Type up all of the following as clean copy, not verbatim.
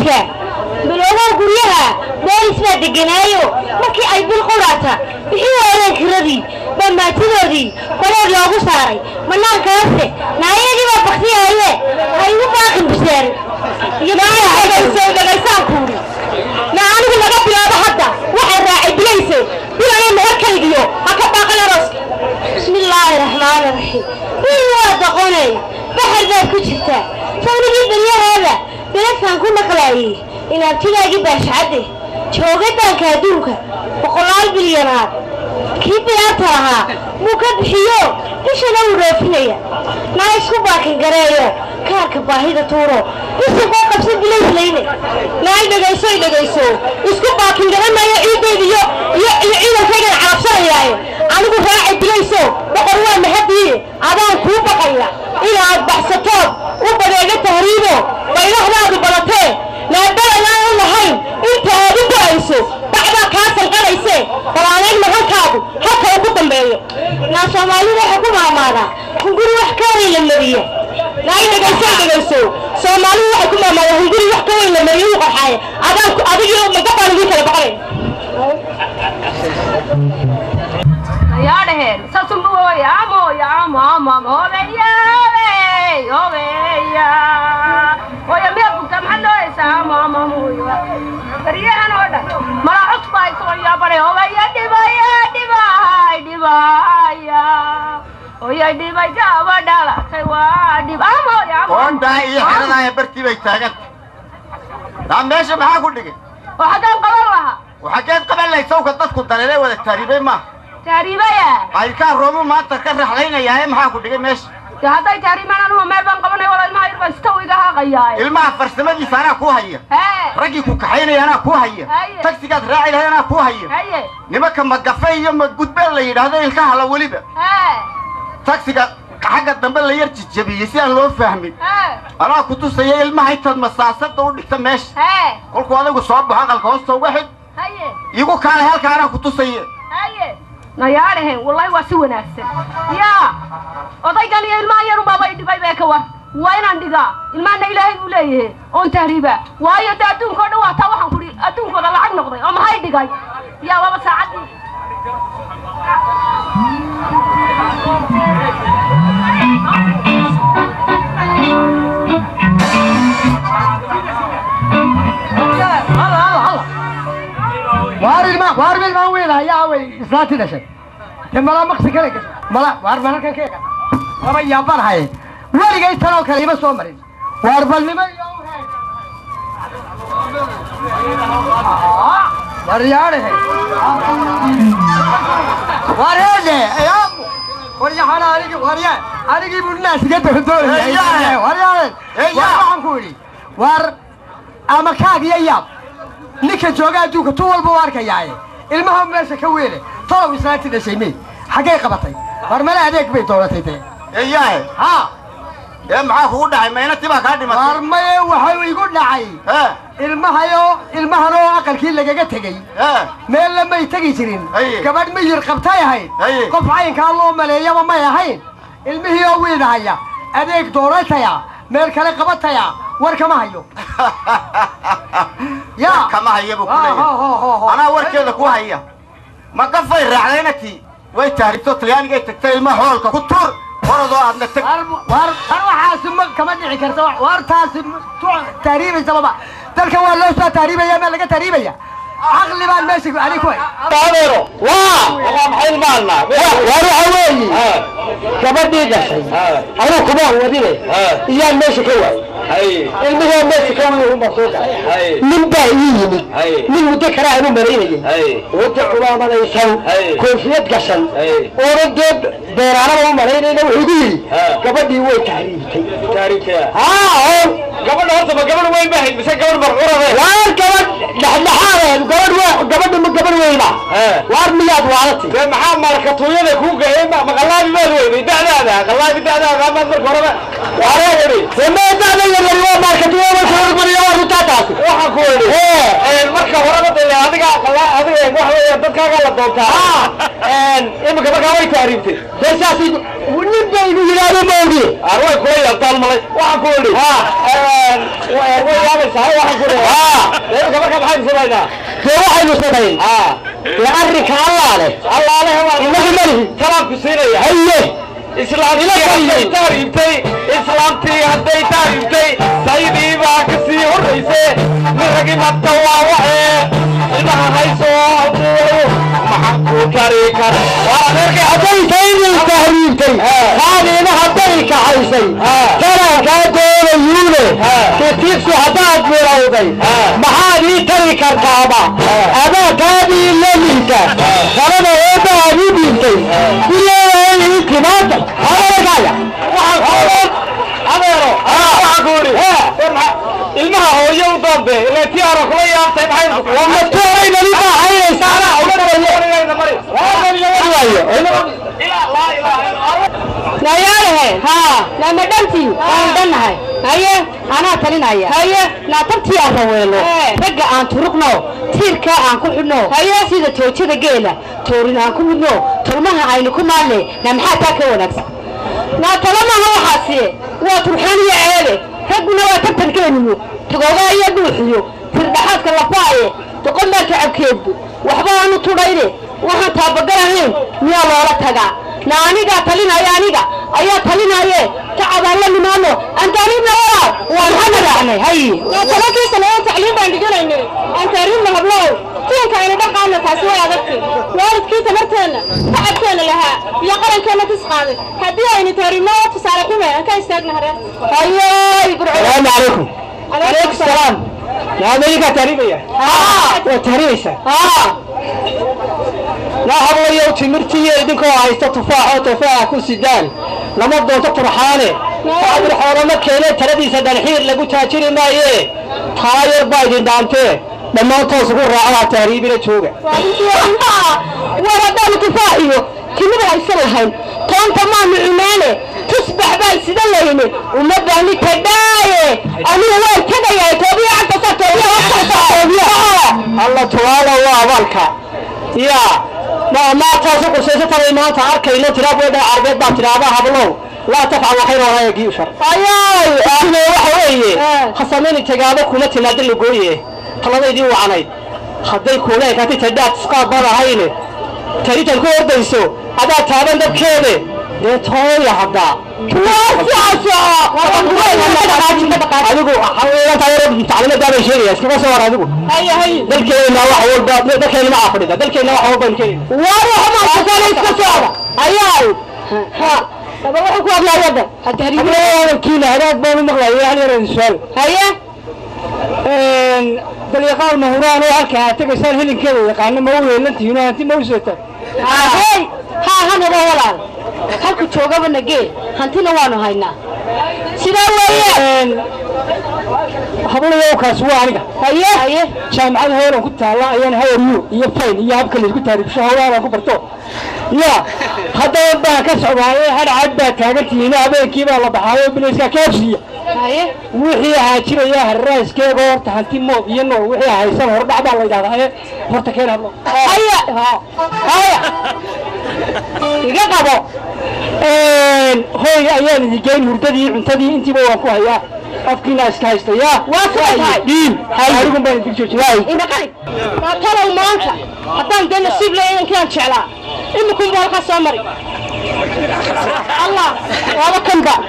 تجاه بالأول قريها باريس ما دقنايو مكي أي بالقراطة بحيو عليك ردي بما تدودي قرار لوغو ساري منان كاسي نايجي ما بختيها هاي باقي بساري يبقى هاي يسوي لغيسان كوري نعاني لغا بلاد حدا واحد راعي بليسي بلاني مهكيديو هكا باقي لرسك بسم الله الرحمن الرحيم هو دقوني بحر ذا كجرتا سوني بالدنيا هذا بلسان كنا قلايه إن أبتلاقي باشعده شوقتان كادوكا وقلال بالينات كيف يارتها موكب حيو إيش أنا ورافنية ما يسكو باكن قرايو كارك باهيدة تورو إيش يبقى قبسي بليس ليني لا يدقيسو يسكو باكن قرايو ما يعيدي بيو يعيدو فيقن عرفصان يايو أنا قفاعي بليسو بقروا محبيه عدان كوبا قيا إلا أدبحسطوب وبدأ تهريبو وإلهنا ببلطين لا بلا لا هاي انت هادو بايسو بعدا كاسل قريسه فلانين مهلكادو حتى وقدم بيو نا سومالي waxay ku maamaada hunguri wax ka weyn la mariyo la dhageyso Soomaali waxay ku maamaada hunguri wax ka weyn la mariyo qaxay adiga ma gabadhi kala baqay yaa dhaheen sasumbu ya mama hobeya ويا ميكو كم حلو يسامع مامويا بريان ودا مرا عطفاي سويا بري هو يا ويا ديباي جاوا دالا سوا ديبا يا كون داي حنا برتي بي تاغت دام ماشي maxaa ku dhigay waxa qaban laha waxa qaban lay sawka dadku dareeray wada taariibay ma taariibaya ay ka roomo maanta ka raxlaynaya maxaa ku dhigay meesha هذا تاريخ أنا ما مبان قبنا ولا ما يربى استوي ذا غياي الماء فرسمة دي سنة كوهية رجي كوكحيني أنا كوهية تاكسي قد راعي لها أنا كوهية نمك مقفي يوم قد بلي هذا الكهلا وليبة تاكسي قد حاجة دمبل يرجع جبي يسيان لو فهمي أنا كنت سيء الماء يتم مساسات دور نكتمش كل قاضي وصاب بحق الكوست واحد يقول كان هالك أنا كنت سيء نيارهم والله واسوي نفسه يا أضيق لي الماء يروم بابا يدبي بكوا وين عندك الماء نيله يقوله أنت هريبة ويا تأتون كذا واتوا حنقولي أتون كذا لعق نقضي أم هاي دقاي يا بابا ساعدني وارب الماء وينها يا وي إسلاتي نشل ملا مقصي كذا ملا وارب ملا كذا أبا يابر هاي واري جاي تراو كلمة سومرين وارب الماء يوم هاي وريانه وريانه يا وريا حنا عليك بالناس جت هدول وريانه يا عم كوري وار أما كاك يا ninka jooga adduunka tu walba u arkayay ilmaha meesha ka weele toow islaanti dhashaymay xagee qabatay war mala adeeg bay dooratay eeyahay ha maxaa kugu dhacay meynati baa kaa dhimatay war may waxa igu dhacay ilmahan oo aqalkii lagaga tagay meel lama tagi jirin gabadh ma yir qabtay ahayd qof caynka loo maleeyaba ma ahayn ilmihii oo weedahaya adeeg doorataya meel kale qabataya war kama hayo يا كما هي بكلية أنا وركيده كوهية ما كفي رعلينتي ويتهربتو طلياني جاي تكتيل ما هولك كتور ورضوا عندنا تك ور حاسم كمان عكرت ور تاسم تقريبا سببا تلك ولا لسه تقريبا يا مالك تقريبا يا عقلي ما ماشي عليك وين طارو والله محل مالنا وروح وين كبدي ده انا كبار وديله يا ماشي كوي المهم ماشي كوي هم صوتك من بايني من مذكره انه مريني وتعوا ما ليسن كوفيت قشن وردد ديرانا مريني وحدي كبدي وين تاريخي قبل هذا قبل وين بهي بس قبل مرقوره لا قبل لحاله قبل وينه وارمياد وعرتي maxaa markatooyada ku gaayay maqalaadi meel weyn dacdaada qalaadi dacdaada ma markore wareeri sameeyada yar markatooyada soo mariyo waa taataas waxa ku weyn marka horada adiga wax weey dadkaaga la doontaa imika markaa way taariibtay deesaasi ونبدأ إنه يلعب موجي أروي كوي أبطال ملي واحد كولي أروي يابس هاي واحد كولي لأنه كمان كم حاجة سبعنا في واحد مستقيم يعرك الله عليه هو إنه كلام كسيرة هيه إسلامتي هدي تاريبتي إسلامتي هدي تاريبتي سيدي باكسي ورئيسي مرقي متواوعي إنها هيسو أبوه محقو كاريكار وأنا هدي سيدي تاريبتي هذه أنا هدي كحيسي ترى كادور يولي كتيسو هداد مراودي محادي تاريكار كابا أبا كابي لليكا فرنا إيبا ريبيتي بيلي كماتا هذا قايا ilmaha hooyo u dambe ilaa tii arag la yaabtay maxay wama toorayna lima hayay saara نياره ها لما دمتي عندنا هي أنا تلينايا هي لا تبتي أرويلو رجع أن ترقنا تيركا أن كلنا هي سيدة توجه دجيلة تورنا أن كلنا ترمها عينكم عليه نمحتها كونكس لا طالما هو حاسي وتروحاني عيالي رجعنا وتبتن كلمه تقولها يدوحيو تردحات كلفاية تقول لك عكيد وحبا أنو تريني وحتى بقرهين يا الله لا تجا نانيجا تلينا يا نيجا أيها تلينا يه تعب الله منانو أنت رينا ورا وأنا يعني هاي لا تلاقي سنوات تعليم عندنا إنه أنت رينا هبلو فين كائن ده قامنا تسوي هذاك وارد كيس مرتنا تعبتنا لها يا قرن كنا تسقط هدي يعني ترينا وتسالكم أنت استغنى هذا أيوة السلام عليكم عليكم السلام يا ملكة تريبية وتريسة لا هو يوم تمرتي يدك وعايز تفاح كل سدان لما بدو تطرحانه أبو الحرامة كله تردي سدان حير لقو تاجر ما يه تاير بايدين دانته لما توصل على تهريبي لتوجع ورا تفاحيه كنا بنسلهم كان تمام إيمانه تصبح باي سدليني وما بني تدايه أنا هو كذا يا طبيعة الله تعالى وأبارك يا ما تصدق سيستر ما تعرف إلا تراب ولا عربية بترابها هبلو لا تفعل خير ولا يجي شر أيوة أنا وحوي خصمني تجابك كنا تنادل لقويه طلبي دي وعنيد خدي كولا كاتي تدات سقاط برا هيني تري تلقوا بيسو هذا تابن ده كذا ده توي هذا أدوكو حاول تعرف تعلم ده بشيء اسمه صور أدوكو هي ده الكلمة واحد ده كلمة عفريتة ده الكلمة واحد بالكلمة واروح ما تسأل إسكسورة أيوة ها طب أروح أقول لا يدا التهريب لا كيلا هذا بقول مغلى يعني الرسول هيا بل يقال مهران وهالك تبي سال هلين كذا يقال مهور اللي أنت هنا أنت موسته هاي هذا ولا halku joogaba nagee hantina waanu haynaa sida weeyaan hablayo kaas waa aniga haye jaamacada hoolan ku taala ayaan hayriyo iyo fayn iyo habka la isku taariikhsho hawaan ku barto ya hadda baa ka socdaay hal cad baa taagantiina habeenkii baa la baxaayo biliska kaafsiya haye wixii haajiraya harraaskeega horta hanti mood iyo nool wixii haysan hor dhacda la yiraahdaa horta keen hadlo haye iga qabo هوي أيام الجين هردي عنتدي أنتي بوقفوا هيا أفكينا استهيست يا واسع دين هاي يقوم بين بيجوا جواي إذا قال ما ترى المانكا حتى عندنا نصيب لين كان شعلا إنكم بالك سامري الله ولا كم بقى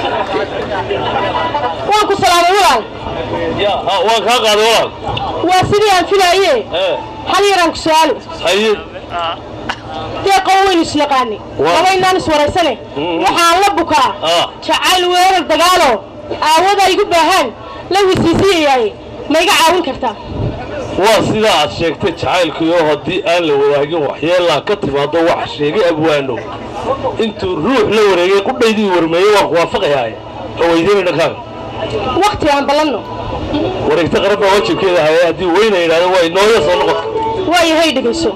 وانكو سلام ولا يا وانك هذا ولا واسيدي أنفلايه هل يرانك سؤال هاي قوي نسلقاني قوينا نسوريسنه waxaan la bukaa jacayl weerar dagaalo aawada igu baahan la wisiisiyay ma iga caawin kartaa waa sida aad sheegtay jacaylkiyo hadii aan la wadaagin waxyeelaa ka timaado wax sheegay abwaano intuu ruux la wareegay qudhaydii warmeeyay waa waafaqayaa weydiinayna kaan waqti aan balano wareegta qarab wajibkeeda hay hadii weyna yiraahdo way nooya soo noqon way hay dhigayso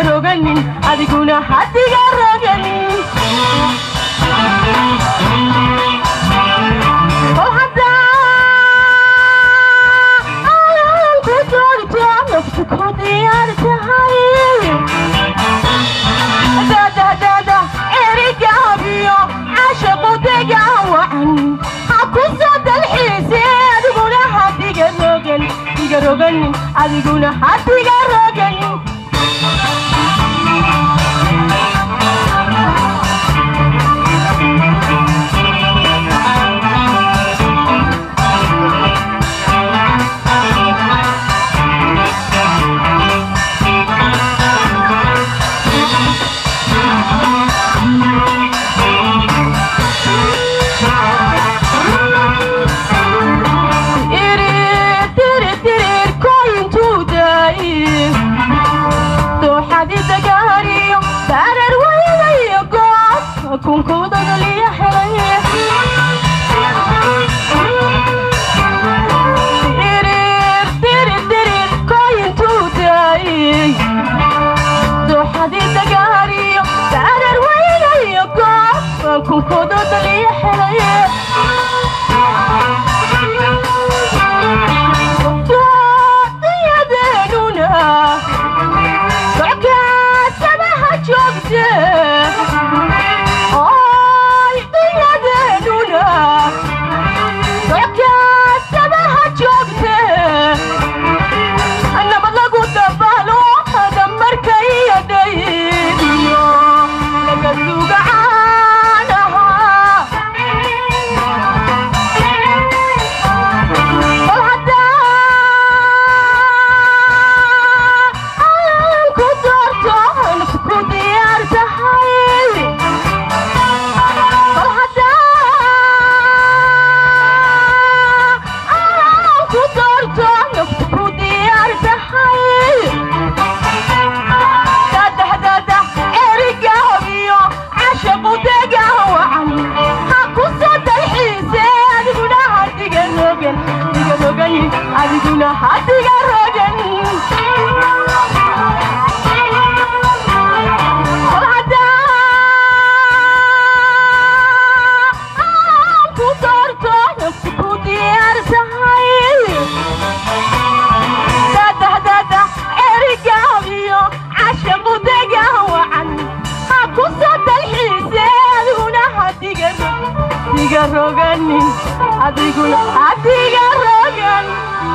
roganin adiguna hadiga roganin oo hadda aan ku doorto naftu ku diyaar tahay da erigaabiyo caashaqu degaawacan haku soo dalxiise adiguna hadiga roganin adiguna hadiga roganin كون كودا اللي يحريه تيرير كوين توتاي دو حديد دقاري تعرر وين يقع كون كودا اللي يحريه يا دينونا عكا سبها جوجته adiguna hadiga roganin hadda aan ku doorto naftu ku diyaar tahay dada erigaabiyo caashaqu degaawacan ha ku soo dalxiise adiguna hadiga roganin adiguna hadiga roganin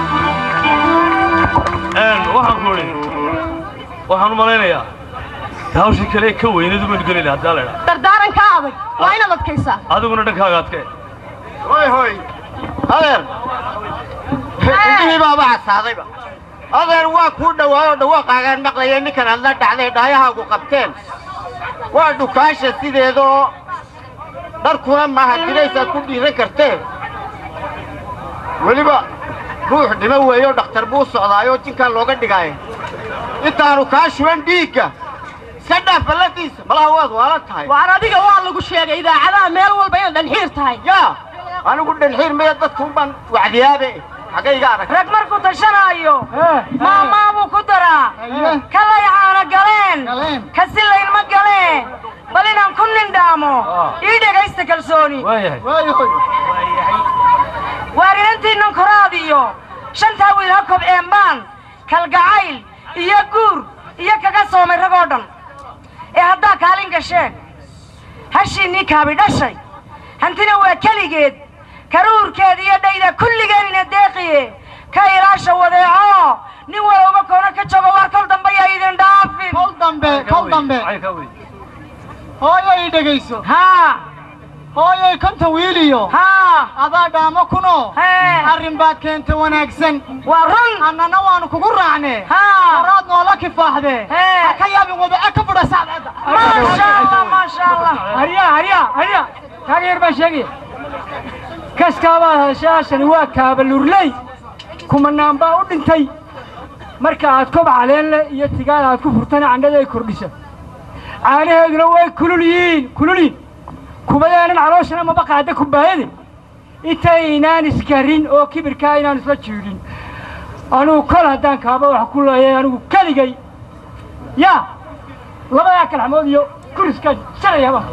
waxaan u malaynayaa hawshii kale ka weyneed uma gelin hadaa la dardaaranka adag waa inaad adkaysaa adiguna dhankaaga adkee hoy adeer indhihii baaba casaadayba adeer waa kuu dhawaayo dhawaaqaagaan maqlaya ninkan aad la dhacday dhaayahaagu qabteen waa dhukaasha sideedoo dharkuna maaha jiraysaad ku dhiiran karteen weliba ruux dhimo weeyo dhakhtar buu socdaayoo jinkaan looga dhigaayo intaanu kaa shuban dhiigga iska dhaaf balladiisa malaha waad waala tahay waar adiga waa lagu sheegay idaacadaha meel walba inaad dhanxiir tahay yaa anigu dhanxiir maya dadku baan wacdiyaabe xaggayga arag rag markuu tashanaayo maamaabuu ku daraa kalay caana galeen kasilayn ma galeen bal inaan ku nindhaamo ii dhegaysta kalsooni waarinantiinnan koraadiyo shantaa wiil ha kobceen baan kalgacayl iyo guur iyo kaga soomay ragoo dhan ee haddaa kaalin gasheen hashiinnii kaabi dhashay hantina waa keligeed karuurkeed iyo dhayda kulligeenina deeqiye ka ilaasha wadeeco nin walowba koona ka joogo waar kol dambe yaa idin dhaafin kol dambe hooyo ii dhegayso hooyoy konta wiiliyo adaa dhaamo kuno arrin baad keenta wanaagsan waa run annana waanu kugu raacne horaad noola kifaaxdee ha ka yaabin wadaca ka fudha saacadda maasha allah harya taageer baa sheegaya kaskaabaad hashaashani waa kaabalurley kumanaan baa u dhintay marka aad kob caleenle iyo tigaal aad ku furtana candhada ay kordhisa caanaheeduna way kululyiin kumadaanan calooshana maba qaada kubaayade intaynaan iskarin oo kibirkaa inaan isla jiidhin anugu kol haddaan kaaba wax ku leeyahay anigu keligay yaa لما ياكل حموديو كرس كان شري يا بابا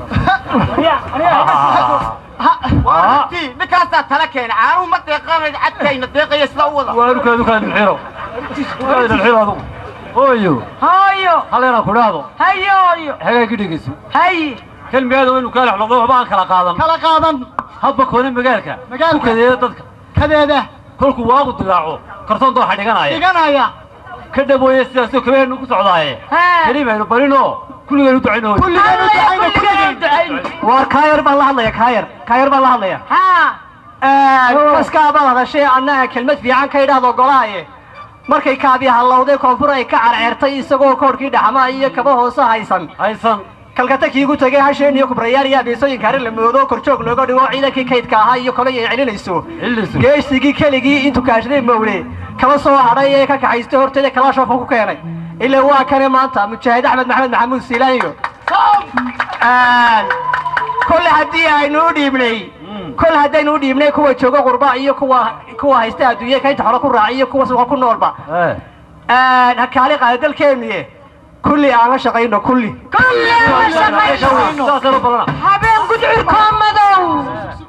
وارتي نكاسة تلكين عارو ما تيقان حتى ينتيق يسلوض وارو كان الحيرو كان الحيرو هذا هايو خلينا كلادو هايو حاجة كده جسم هاي كلمة هذا إنه كان على ضوء بان كلا قادم هبا كونين مجالك كذا ضدك كذا كلكم واقع تلاعو كرتون ضوء حد يجانا كده بوي السياسة كمان نقص عضاية كلمة إنه برينو كل جانو تعينه كل جانو تعينه وكاير بالله يا كاير بالله يا بس كابل هذا الشيء أنا كلمة في عن كيدا ضقلاية markay kaabiya halowday koonfur ay ka carceertay isagoo koorkii dhaxma iyo kaba hoose haysan kalgata kiigu tagay hasheen iyo kubrayaal iyo abeesooyin kare la moodo korjoog looga dhigo ciidankii kaydka ahaa iyo kale ay celinayso geesigii keligii intuu kaashday mawle kaba soo haray ee ka kaxaystay horteeda kala shoof ku keenay ilaa waa kane maanta mujaahid Axmed Maxamed Maxamuud Siilaanyo kulli hadii aynu dhiibnay كل هذين ودي مني كوا جوجا قربا إياه كوا هيستا الدنيا كاين تحرك الرعية كوا سوق كل نوربا هكالي قاعد الكلمية كل أنا شقينا كل حبين قد عركم مدو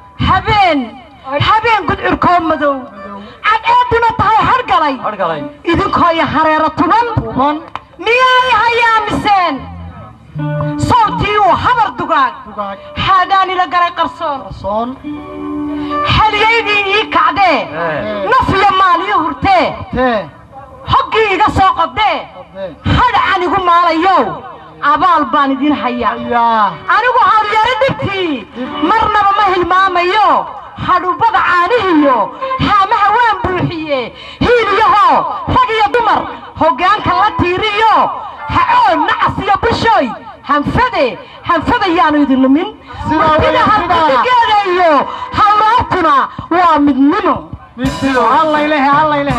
حبين قد عركم مدو عاد أدنى طاي هرقلي إذا كاي حريرة طبان مياي هيا مسين صوتي وحمر دقاق حاداني لقري قرصون حلييني كعدي نفي مالي هرتي حقي إذا ساقدي حد عنكم ماليو أبال باندين حيا أنا هاريا ردتي مرنا بمهل ماميو حدو بدعانيو حامها وين بروحيه هيليو حقي دمر هوغان كلا تيريو حقول نعسيا بشوي هنفذي يعني يدلمين كده هنفذي هوراتنا ومدننو الله إله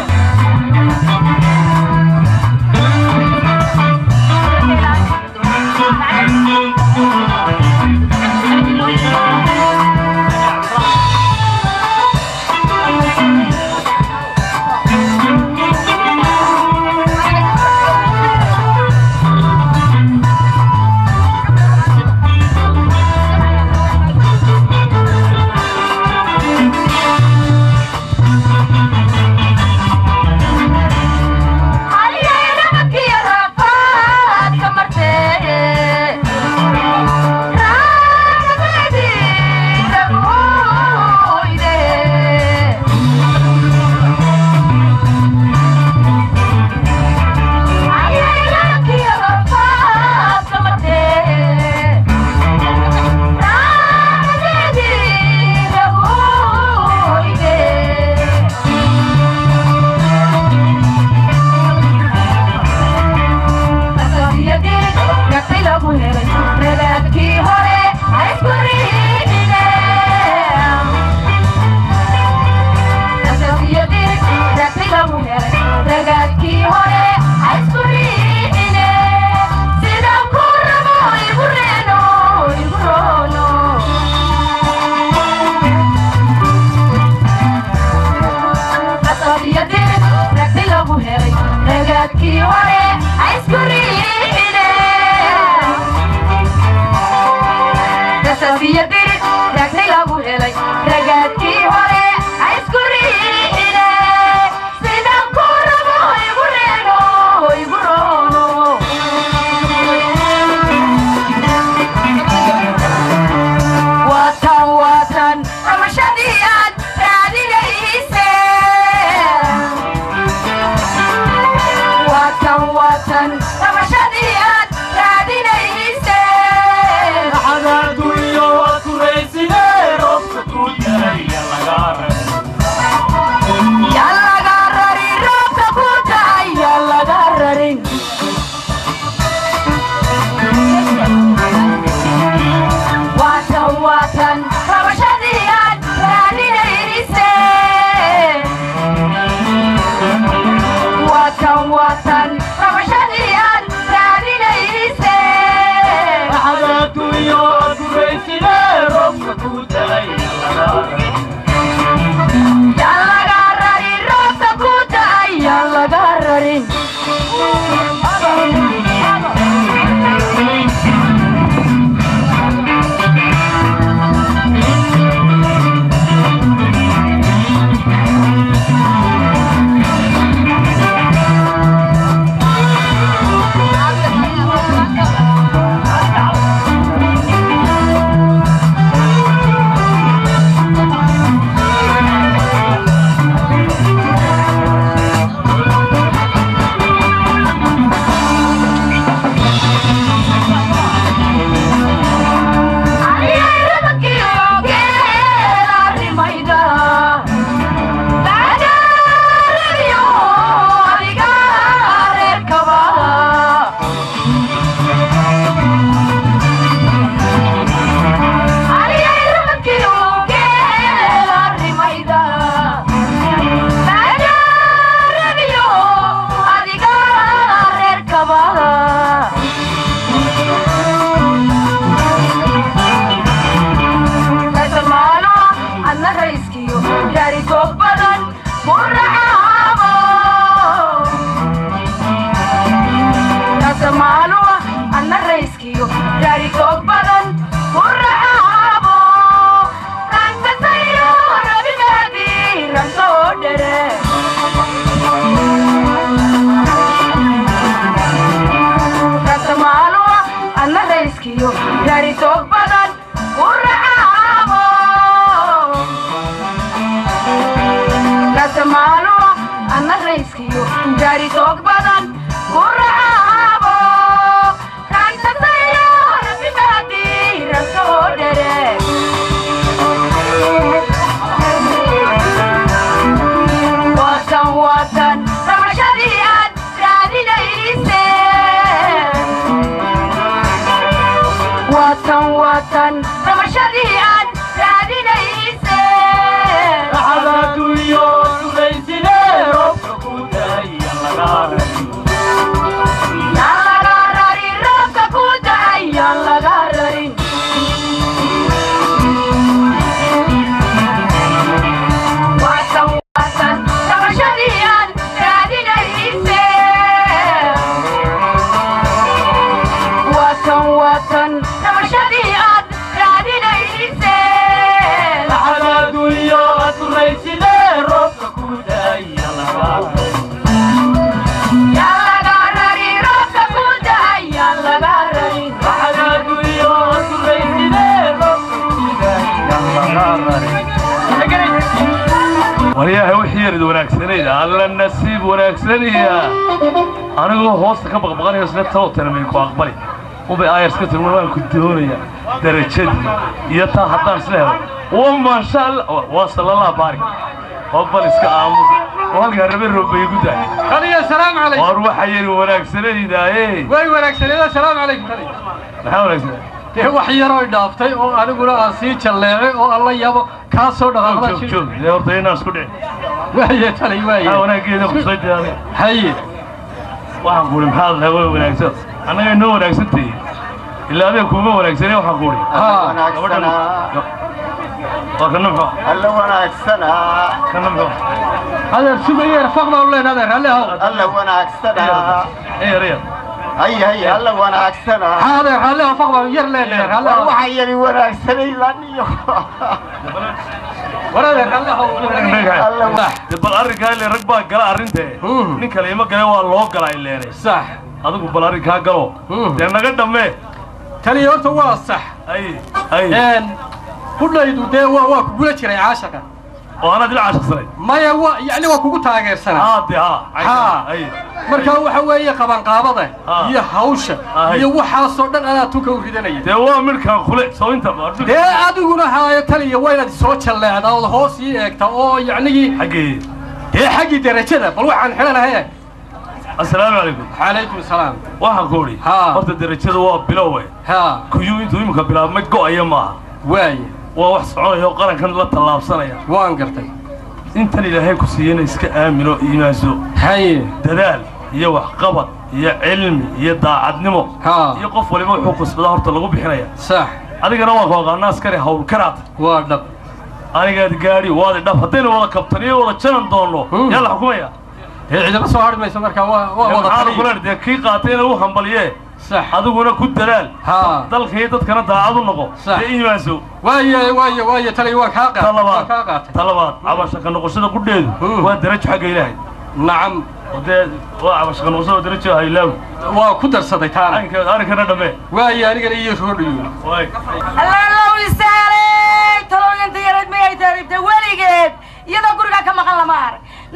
وريها وحير وناكسنية على النسيب وناكسنية أنا أقول هوست كبق بقري وسنة توتر من قاقبلي وبآير سكت الموال كنت هونية درجتي يتا حتى سنة وما شاء الله وصل الله بارك وقبل اسك آموس وهالك هربين ربي يقول خلي السلام عليكم وأروح حير وناكسنية ده إيه وين وناكسنية السلام عليكم خلي نحاول ناكسنية ده وحيرة دافتي أو أنا أقول أسيء شلعي أو الله يابو كاسو دخل شوف شوف ده ورطين ناس كده وهي تلي وهي أنا كده خصيت يعني هي وحقول محاضر هو وناكسن أنا إنه وناكسنتي إلا هذا كوما وناكسنية وحقولي وكنمحو الله وناكسنا كنمحو هذا شو بيه رفقنا ولا هذا الله وناكسنا إيه ريال هي الله وناكسنا هذا رفقنا يرلنا هذا وحيري وناكسنا لانيو ولا الله بل أرجع اللي ركبه قلا أرنته نكلمة قلا والله قلا اللي صح هذا بل أرجع قلوا لأن قدام ما تلي يورت هو صح أي إن كله يدوده هو كقولة شري عاشقة وأنا دل عاشق سنة ما هو يعني هو كقول تاجر سنة دي أي مركب هو حوالي قبان قابضة هي هوشة هي وحاصل أنا توكل في دنيا ده هو مركب خلق سو أنت برضو ده أدونا هاي تلي وين الصوت اللي هذا هو سي أكتا يعني حقي هي حقي درجة بروح عن حنا هي السلام عليكم عليكم السلام وحقولي قلت الدرجة هو بلوه كيو أنتوا يمكن بلا ما تقو أيامها واي ووحص عليه وقرن كان لا طلاب صنايع وان قرتي انت اللي هيك كسينا اسك امنو ايمانسو هاي دلال يا wax qabad يا علم يا daacadnimo يا qof waliba wuxuu qasbada horta lagu bixinaya sax adigana waa qoqaan askari hawl karaad waa dhab aniga gaari waa dhab hadeen wada kabtaniyo wada jaran doono yalla xukumaya ciidama soo harmayso marka waa wada xaalad kale kii qaateena uu hambaliye صح أدونا كود دلال دل خيطة كنا داعو نقو إيمانسو واي تلي واك حاقة طلبات عباش كنا قصنا كودين ودرج حق إلهي نعم وعباش كنا قصنا درج هاي لو وكدر صديتان أنا كنا دمي واي أنا كنا يشهر واي الله يسالك ترى أنت يا رد ما يتعرف تولي جد يلا قرقة كم خلا مار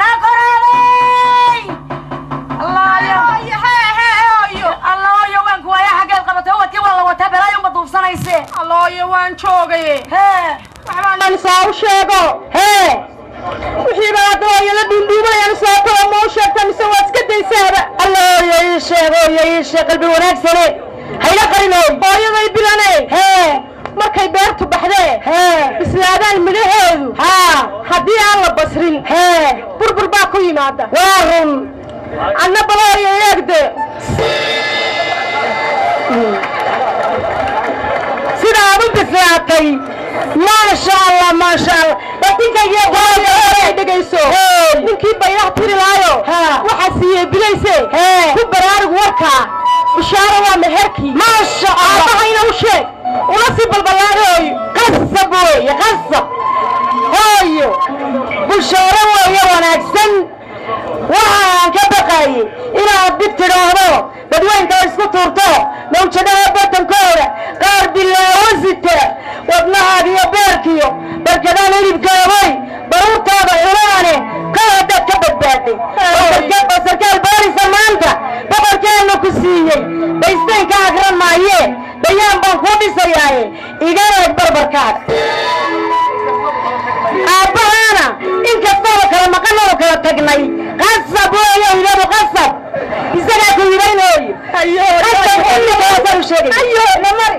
ناقرالي الله يا الله يا وين كوايا حق القبة هو كي والله وتبلا يوم بطوف سنة يسي الله يا وين شوقي ها وحنا نساو شيغو ها وحي بعد يلا دندوبا يا نساو ما شيغتا مسوات كديسابا الله يا شيغو يا شيغ قلبي wanaagsan hayla qarino booyaday bilanay ها markay beertu baxdee ها bislaadaan midhaheedu ها hadii aan la basrin ها burbur baa ku yimaada waa run anna balaa yeegde سيدا أبو بسياتي ما شاء الله ما شاء الله لكن يا غالي دقيسو نكي بياح تيري لايو وحسيه بليسي كبرارق وركا وشارة ومهركي ما شاء الله هينا وشيك ونصيب البلاري قصب وي قصب هايو بشارة وي وناكسن waxaan ka baqay inaad dib tiraahdo dadweynta isku tuurto mawjadaha batankooda qaar bilaawo sita wadnahaada iyo beerkiyo barkadaan hilibkaabay baruurtaada culaane qaadaad ka badbaaday oo sarkaal baarisa maanta boqorkeena ku siiyey baysteynka agran maaye bayaan baan kuu dhisayaaye iganaeg barbarkaaga aabbahaana inkastoo kala maqan oo kala tagnay قصب ويا ولاد قصب يسرع كيرين ويا ايوه قصب اللي قصب شيء ايوه نمر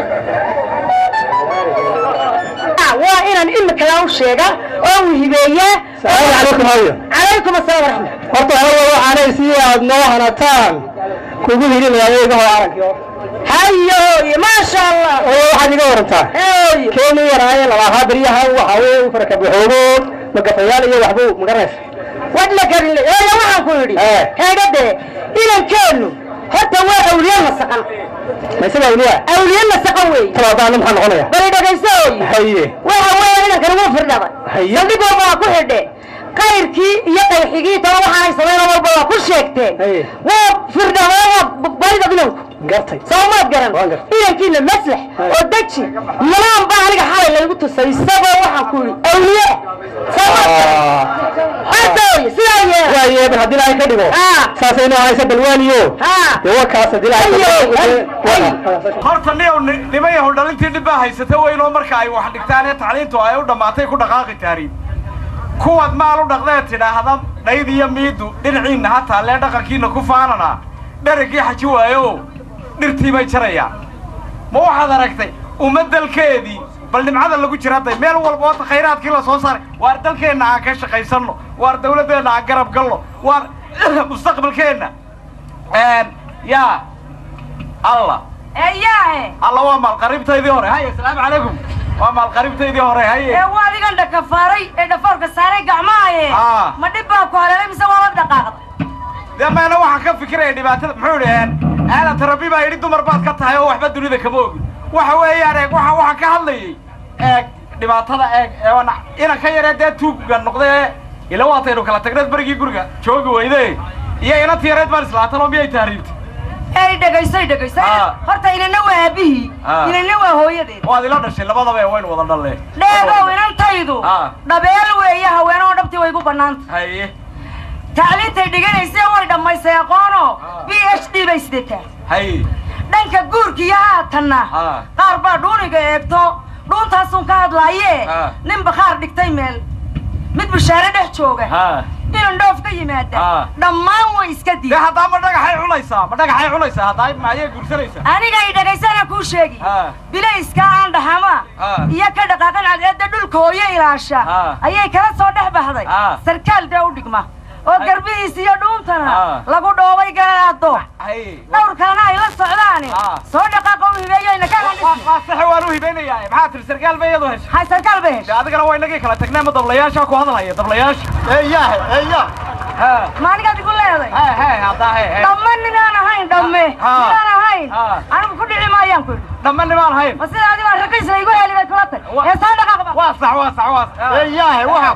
وإنا نمك لو شيء أو هبية السلام عليكم هاي عليكم السلام ورحمة horta hore waxaan siiyay noo hanataan kugu hirin ayayga hoorank hayo ma sha Allah waxaad iga warantaa keenu yaraaye labaha bariyaha waxa uu farka buuxoodo magafayaal iyo waxbu magareys wadla garin ee waxaan ku yiri heegade ilan keenu horta waa awliya masaqan maysa awliya masaqan way talaadaan maxaan noqonaya bari dhageyso haye waxa weeye ilan kan uu firdaba haye digoo ma ku xidhe qayrkii iyo qayxigii taa waxaan sameeyay walba ku sheegtay waa firdaba bari dadnaa gartay soomaad garan ilankiina maslax oo daji malaan baa aniga xalay lagu tusay sabab waxaan ku yiri awliya waaye bal hadii ay ka dhigo saasayna haysa balwaaniyo waa kaas hadii ay horta nimayahu dhalintii dhib baa haysata weynoo marka ay wax dhigtaan ee tacliintu ay u dhammaatay ku dhaqaaqi taariin kuwaad maal u dhaqdee tidhaahda dhayd iyo miidu dhinaciinna ha taalee dhaqankiina ku faanana dheragii xaji waayo dhirtii bay jarayaan ma waxaad aragtay ummadalkeedii bal nimcada lagu jiraday meel walba oo khayraadkii la soo saaray waar dalkeena aan ka shaqaysano waar dawladeena aan garab galno waar mustaqbalkeena ya Allah الله waa maal qaribtaydii hore hay assalaamu calaykum waa maal qaribtaydii hore hay waa adigan dhakafaaray dhafoorka saaray gacmaaye ma dhib baa ku hareeray mise waa dhaqaaqday damaana waxa ka fikiraya dhibaatada muxuu leeyahay aala tarabi baa yiri dumar baad ka tahay oo waxba dunida kama ogin waxa weeyaan waxa ka hadlayay dhibaatada ina ka yareedee tuugga noqday ila waataynu kala tagneed barigii guriga joogi weyday iyo ina tiyareed baan islaatan oo miyay taariibtay ay dhagaysay horta inana waa abihi inana waa hooyadeed waad ila dhashay labadaba waynu wada dhalle dheego inantaydu dhabeel weeye haweenoo dhabtii way ku banaantay haye tacliintay dhiganaysa way dhammaysay aqoono PhD bay sidataa haye dhanka guurka iyo haatanna qaar baa dhuuniga eegto dhuuntaasun ka hadlaaye nin bakhaar dhigtay meel mid bishaare dhex jooga inaan dhoof ka yimaada dhammaan way iska diiday haddaa ma dhagaxay cunaysaa haddaa maayay guursanaysaa aniga ay dhagaysana kuu sheegi bilayska aan dhaxama iyo ka dhaqaaqan cadceedda dhulka hooyo ilaasha ayay kala soo dhex baxday sarkaal dee u dhigma oo garbihiis iyo dhuuntana lagu dhoobay galaado dhowr kalena ay la socdaani soo dhaqaaqo u hibeeyayna ka sax waan u hibeynaya maxaa tir sarkaal bay iyadu heshay hay sarkaal bay heshay adigana way nagii kala tagnay ma dablayaasha ku hadalaya dablayaasha eeyaa ma aniga adigu leeday dhammaan ninaan ahayn dhamme ninaan ahayn anigu ku dhici maayaan ku dhammaan ninaan ahayn ma sida adiga raqiis la igu heli bay kula tag ee soo dhaqaaqba waa sax eeyaa waxa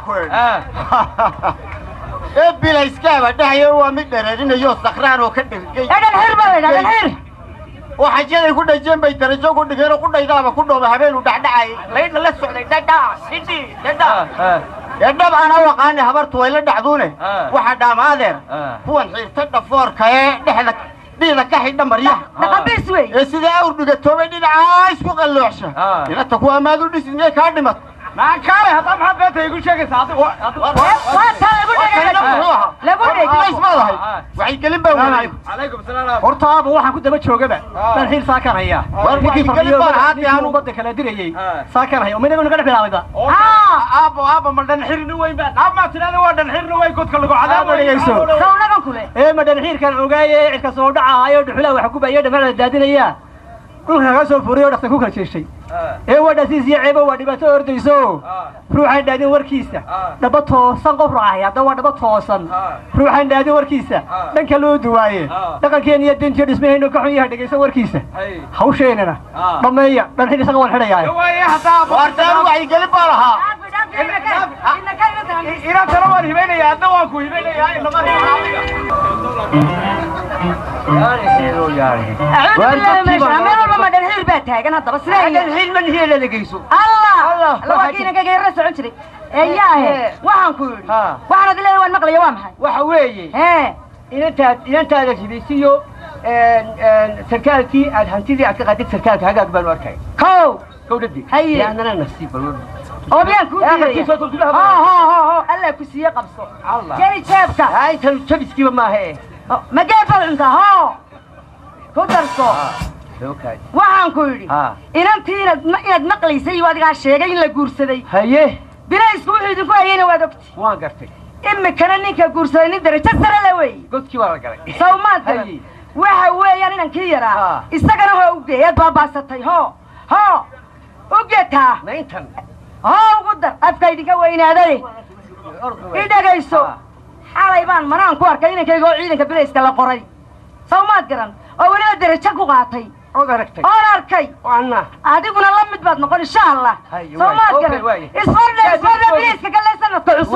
ku بلا إسكابة ده يوم مدرسين يو سكران وكده. هذا الحر بقى هذا الحر. وحاجة يكون الجيم بيترجع كده غيره كده يدعى كده بحبل ودعدعي. لين لا سعد دعدع سيدي دعدع. دعدع أنا وقعني خبرت ويلا دعدونه. واحد ماذر. هو الحين تدفور كه ده دي كحيد مريح. نقبل سوي. سيدا أورد جتومي دي عايز كقلوعشة. إذا تكون ما دول دي سنجي كاردمت. ما كاره هذا ما بيته يقول شيء صادق وانت لقول ما اسمعها waxay galin baa wanaag عليكم السلام hortaaba waxaan ku daba joogaba dan xiil saakan haya warkii fadhiyo baan haati aanu badda kala dirayay saakan haya midna naga bilaawayda aabo ma dhan xirni weyn baa ama tirada waa dhan xirni weyn godka lagu cadaabeyso sawnagan kule ma dhan xiirkan ogaayay cirka soo dhacayo dhuxula wax ku baayay dhammaan daadinaya dhulka ka soo furiyo dhaqtan ku kala jeeshay wadasiis iyo ceebo waa dhibaato ordayso ruuxan dhaadin warkiisa dhaba toosan qof raacay hadda waa dhaba toosan ruuxan dhaadin warkiisa dhanka loo duwaaye dhaqankeena iyo dinta dhismaheena ka xun yahay dhageysan warkiisa hawsheenana dhameeya dhan xil isaga wal xidhayaa wartaan waxay galin baa lahaa ina tala waan hibeynaya hadda waan ku hibeynaya lama ما دنهيل باتاغن هذا بس دنهيل من هي اللي لقيسو الله لو كينا كغير سocon jiray eeyahay waxaan ku yiri waxaan dileen waan maqlay waa maxay waxa weeye intaada jibisiyo sarkaalkii aad hantidii aad ka qadid sarkaalka hagaag baan arkay kowdadii yaanana nasiib bal oo biyaan ku diray alla ku siiye qabso jari jeebka ay tan jabiskiiba ma ahe ma geefal inta ku darso waxaan ku yiri inantiina inaad maqlaysay waadiga sheegay in la guursaday haye bilaysku wixii idinku hayeen waad ogtay waan gartay imikana ninka guursaday nin darajo sare la weey godkii waa la galay sawmaad waxa weeyaan inankii yaraa isagana waa u geeyad baabaasatay u geetaa mayntan ugu dar afkaydinka weynaaday idhagayso xalay baan maraan ku arkay inankayga oo ciidanka bilayska la qoray sawmaad garan oo weliba darajo ku qaatay oo aragtay adiguna la mid baad noqon insha Allah sawmaad garan isfarna bilayska kale sanadka cusub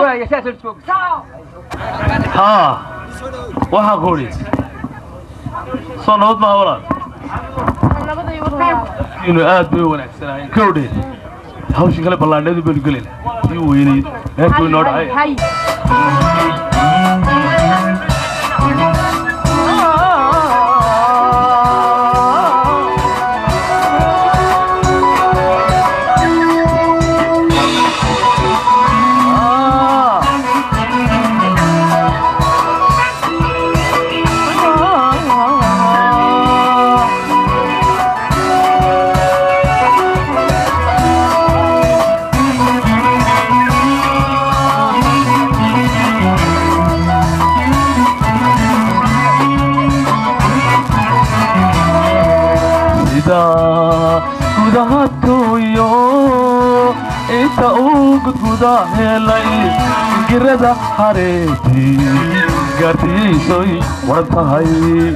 waxaa qoori soo nabad ma hawlaan inuu aad bay wanaagsanaayen kowdheed hawshii kale ballaadheedu baynu gelina ii weynayd meerku inoo dhacay gudahadkuyo inta uu gudguda helay girada hareeti gaartiisoy waran tahay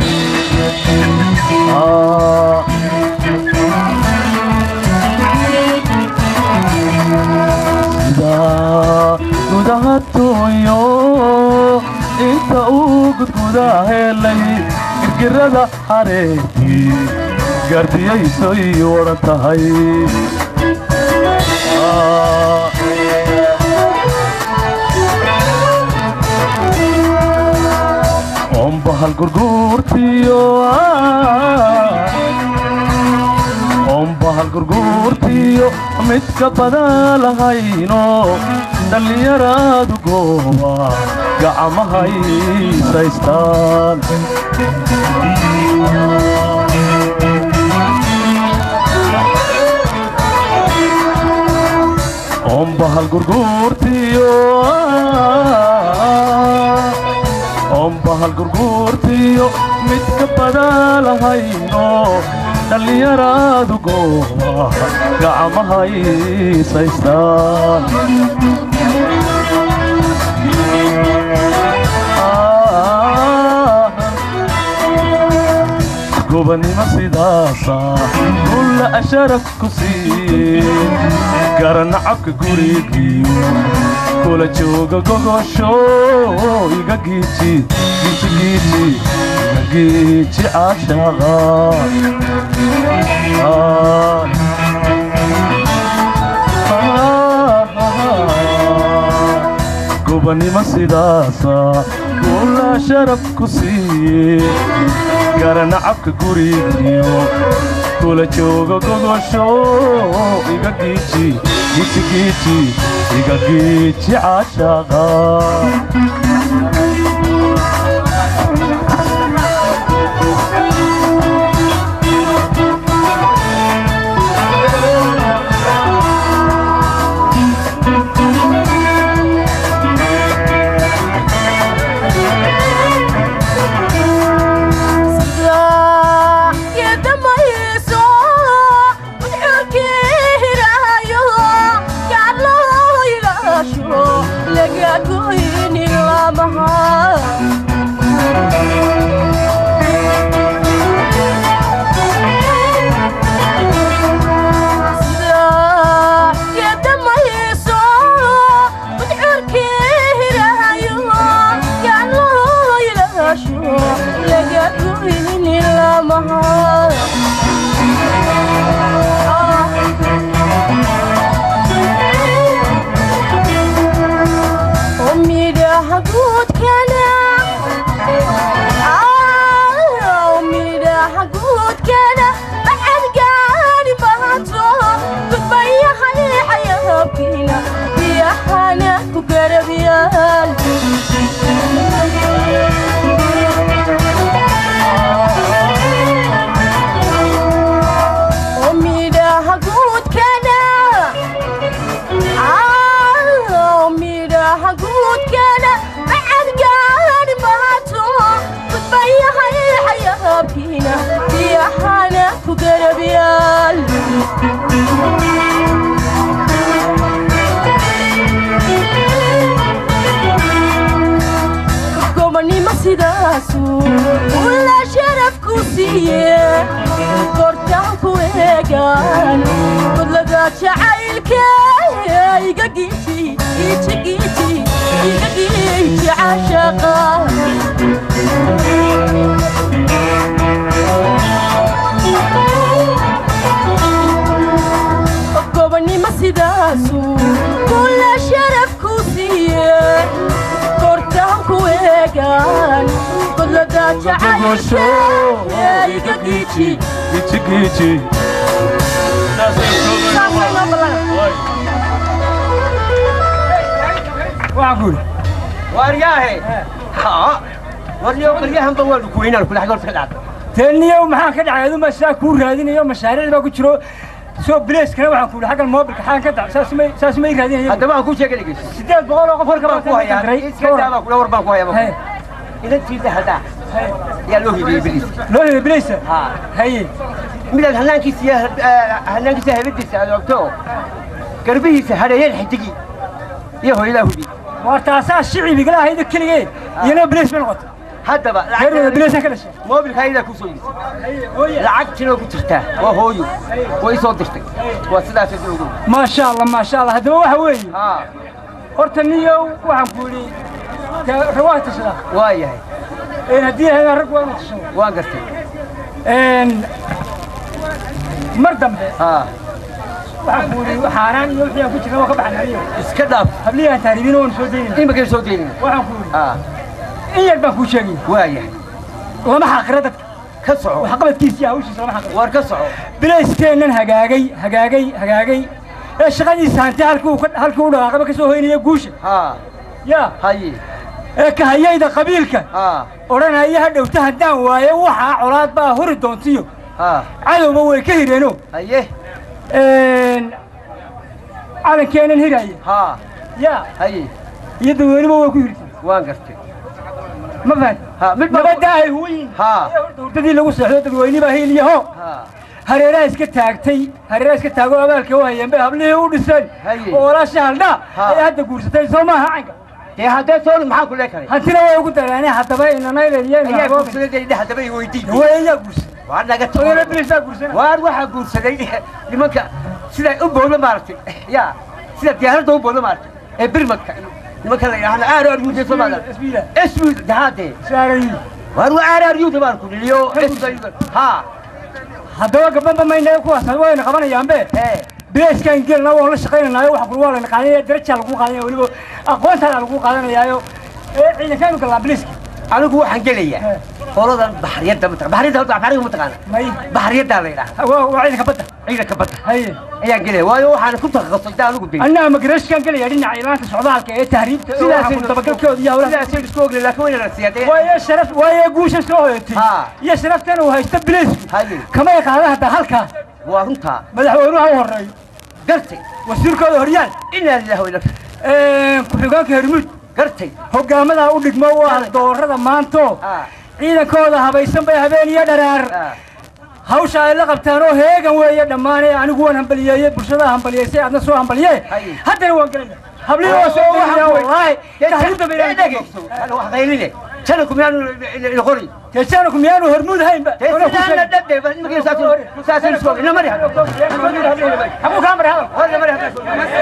sida gudahadkuyo inta uu gudguda helay girada hareeti gaartiyaysoy waran tahay ombahal gurguurtiyo midka badalahayno dhallinyaraadu gooba gacmahaysaystaan ombahal gurguurtiyo midka badalahayno dhallinyaraadu gooba gacmahaysaystaan gobanimo sidaasa kulla asharaf ku siiye garanacabka gurigiyo kula jooga gogosho iga giiji caashaqa gobanimo sidaasa kulla sharaf ku siiye garanacabka gurigiyo kula jooga gogosho iga giiji giiji giiji iga giiji caashaqa وعقول وارياه ها ورياه هم طول كوينا كل حاجه كذا تاني يوم maxaa ka dhacay ma saa ku raadinayo mashaariic baa ku jiro soo blaze kana waxaan ku xagal mobilka xaan ka dhac saas ma raadinayo hadaba aan ku sheegay 800 oo qof ka ku haya iska daaba kula warban ku haya ila tiida hada يا لوهي بليس لوهي بليس ها هي من هنانك سهبتي على وقته قربيه سهرين حتجي يهو إلى هدي وارتاسا الشعبي بيقولها هيدا كلية ينا بليس من قط هذا بقى غير بليس كل شيء مو بالخير كوسوي العقد شنو كترته وهو ويصدقك وسدا تدوق ما شاء الله ما شاء الله هذا هو وين ها hortaniyo waxaan ku yiri rawaayta sida waayahay hadii ay rag waan tashan waan gartay mar dambe waxaan ku yiri waxaan iyo wixii ku jira ka baxnayo iska dhaaf habliya taariibin oo soo deeyay in ma soo deeyay waxaan ku yiri in baan ku sheegay waayahay lama xaqirada ka soco waxa qabadkiisa hawshiisa lama xaqir war ka soco bilayskeenan hagaagay shaqadiisa hanti halkuu dhaqaaqaba ka soo hoynaya guusha ya haye ka hayayda qabiilka oranaya hadhowta haddaan waaye waxa colaad baa hori doontiyo cadowba way ka hireeno haye calankeenan hiraye ya haye iyo dadweynuba way ku hirtay waan gartay ma fahad nabadda ay huwiin dowladadii lagu seexdo dadweyne baa hiiliyaho hareeraha iska taago abaalka u hayeen bay hablihii u dhiseen oo walaasha haldhaa ay hadda guursatay soo maaha caynka dee haddee sool maxaa ku leekaray hantina way ugu dareeneen haddaba inanaydaiyaa guursadayde haddaba i weydiin wayaa guursaday waar naga guursaday waar waxaa guursaday nimanka sida u boodo maaragtay ya sida diyaaradda u boodo maaragtay ee birmadka nimanka la yidhaahdo aararyuuda soomaalida esbiid dahaadee waar waa aararyuuda baan ku dhiliyo ha haddaba gabanba maynayo kuwaas wayna qabanayaanbe beeskaan gelna waan la shaqaynanaayo waxa kulwaa layna qaadanaya daraja lagu qaadanaya weliba aqoontaana lagu qaadanayaayo ciidankaanu galaa biliska anigu waxaan gelayaa قولوا بحرية ده بحرية ده بحرية متقنة بحرية ده ليلا وعينك بدها عينك بدها هي قلي وايو أنا كنت غصت ده لقدي أنا ما قريش كان قلي يعني عيلات السعودية كأي تهريب كنت بقول كود يا ولا سيد سكوك لكن وين السيادة ويا شرف ويا جوش سويتي يا شرفت أنا وهيستبليس كما يقال هذا هلكا وأنت مدحوينها وري قرتي وسيرك هريان إلا الله ولا كحجانك هرمود قرتي hogaamada u dhigmo waa doorada maanto ciidankooda habaysan bay habeen iyo dharaar hawsha ay la qabtaan oo heegan weeye dhammaan anigu waan hambaliyay bulshada hambaliyay aadna soo hambaliyay haddana waan galay habliyo soo waxa wallahi tahriibta beeladii ana wax qaylile janakum yaanu qori janakum yaanu hormuud haynba ana dabde bas imagii saasin soo ina mari habu kaamar hada hada mari hada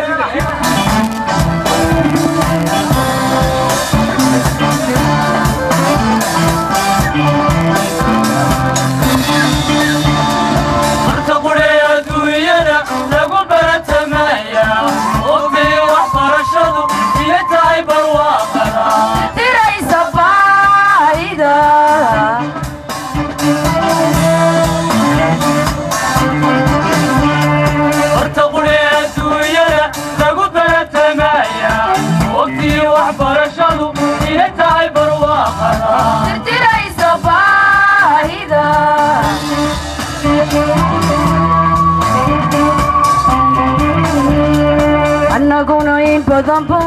ذنبا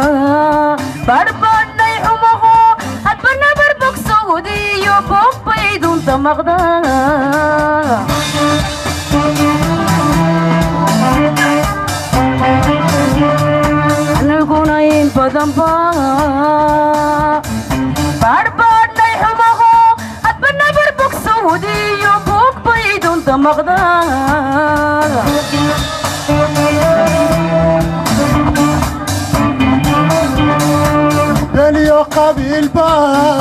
بربنا يحمه أتبنا بربك سعودي يبوك بيدون تمغدا نقول ينبا ذنبا بربنا يحمه أتبنا بربك سعودي يبوك بيدون تمغدا بليو قبيل با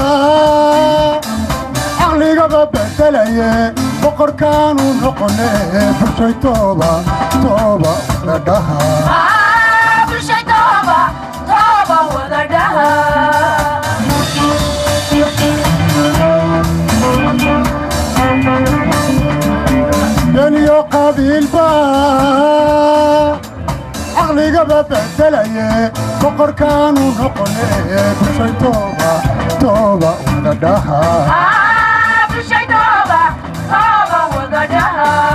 عقلي قبل بدلي بقر كانوا نقني برشي توبة توبة ودها برشي توبة توبة ودها بليو قبيل با عقلي قبل بدلي بقر كانوا نقني برشي توبة توبة ودها برشي توبة توبة ودها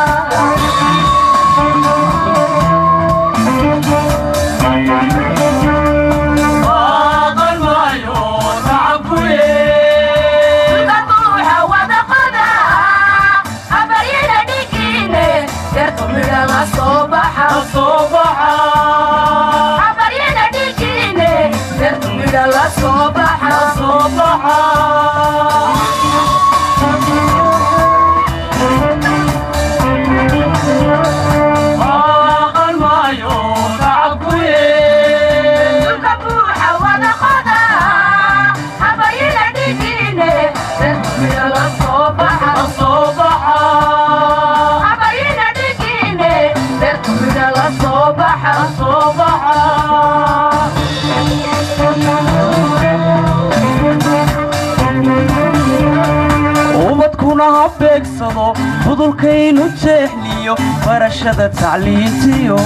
budulkaynu jeexniyo barashada tacliintiyo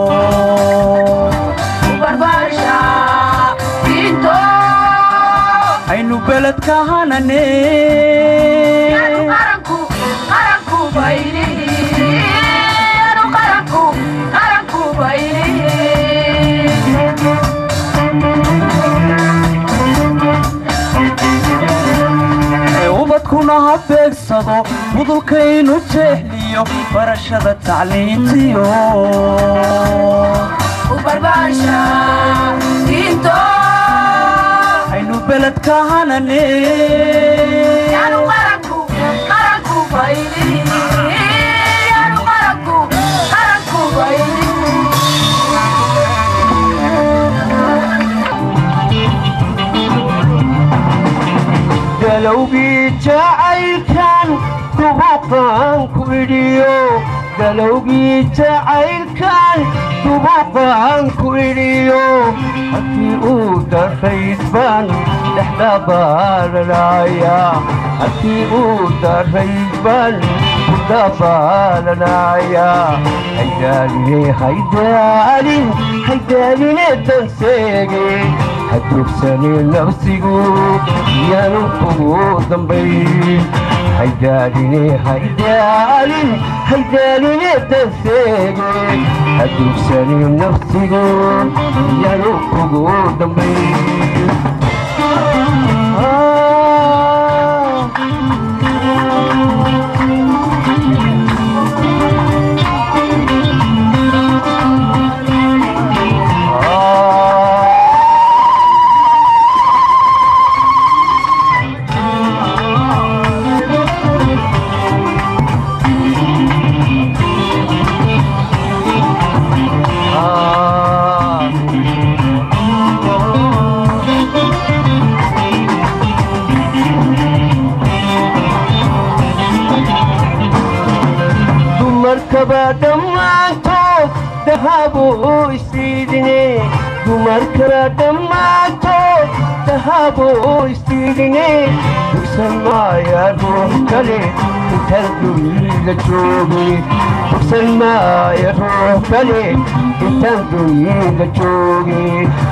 barbarsha diinto aynu beledka hanane qaranku qaranku baylihi qaranku baylihi ubadkuna ha beegsado budulkaynu jeexniyo barashada tacliintiyo barbarsha diinto aynu beledka hanane qaranku baylihi qaranku baylihi galowgii jacaylkan dubuqan ku idhiyo galowgii jacaylkan dubuqaan ku idhiyo haddii uu darayd baan dhexda baalanaya haddii uu darayd baan ku dabaalanaya haydaaline danseege haddugsane nafsigu yaanu kugu dambayn haydaaline danseege haddugsane nafsigu yaanu kugu dambayn dhammaantood dahabuu istiidine dumarkana dhammaantood dahabuu istiidine bugsan maaya ruux kale intaan dunida joogi bugsan maaya ruux kale intaan dunida joogi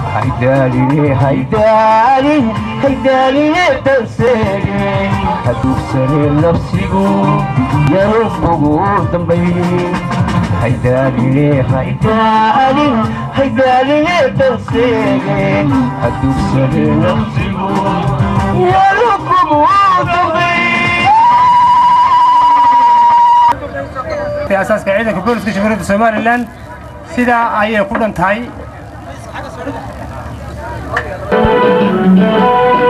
haydaaline danseege haddugsane nafsigu yaanu kugu dambayn haydaaline danseege haddugsane nafsigu yaanu kugu dambayn في أساس قاعدة كبولس كشمرة سوماليلاند سيدا أيه كلن تاي